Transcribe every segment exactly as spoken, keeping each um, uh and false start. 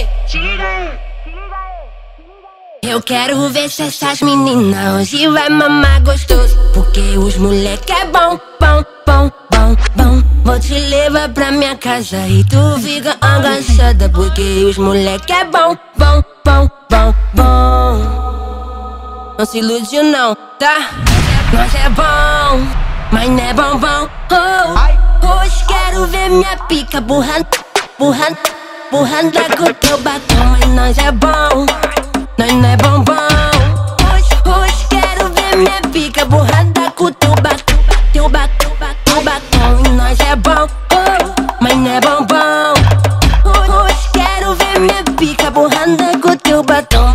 aí, se liga aí. Eu quero ver se essas meninas hoje vai mamar gostoso, porque os moleque é bom, bom, bom, bom, bom. Vou te levar pra minha casa e tu fica agachada, porque os moleque é bom, bom, bom, bom, bom. Não se ilude não, tá? Nós é bom, mas não é bom, bom. Oh, hoje quero ver minha pica burrando, burrando, burrando com o teu batom, mas nós é bom. Nós não é bombom. Hoje, hoje quero ver minha pica borrada com o teu batom, teu batom, teu batom. E nós é bom, oh, mas não é bombom. Hoje quero ver minha pica borrada com o teu batom.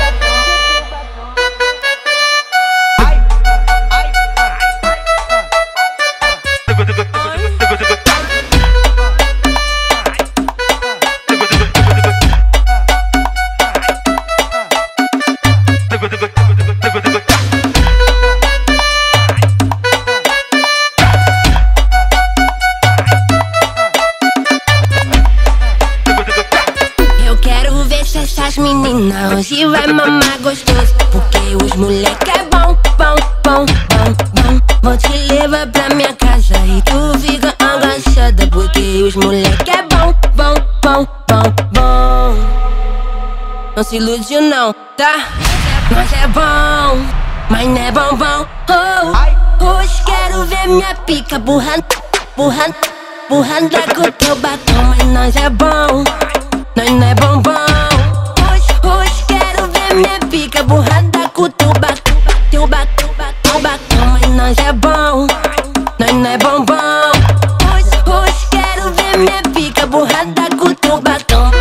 Essas meninas hoje vai mamar gostoso, porque os moleque é bom, bom, bom, bom, bom. Vou te levar pra minha casa e tu fica agachada, porque os moleque é bom, bom, bom, bom, bom. Não se ilude não, tá? Nós é bom, mas não é bom, bom. Oh, hoje quero ver minha pica burrando, burrando, burrando com o teu batom, mas nós é bom, nós não é bom, bom. Hoje quero ver minha pica borrada com o teu batom, teu batom, teu batom, mas nós é bom, nós não é bombom. Hoje, hoje quero ver minha pica borrada com o teu batom.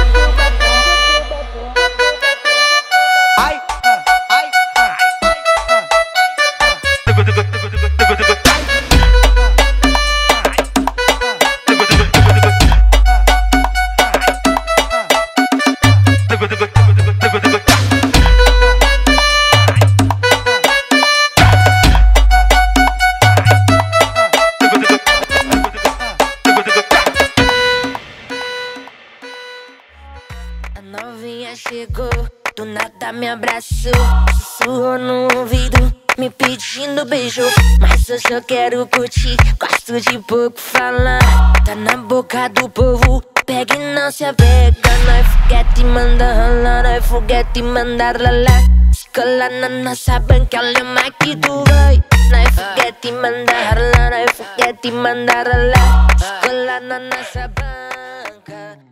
Ai, ai, a novinha chegou, do nada me abraçou, sussurrou no ouvido, me pedindo beijo. Mas hoje eu quero curtir, gosto de pouco falar. Tá na boca do povo, pega e não se apega. Nós foguete e manda ralar, nós foguete e manda ralar. Se colar na nossa banca, olha mais que tu vai. Nós foguete e manda ralar, nós foguete e manda ralar. Se colar na nossa banca.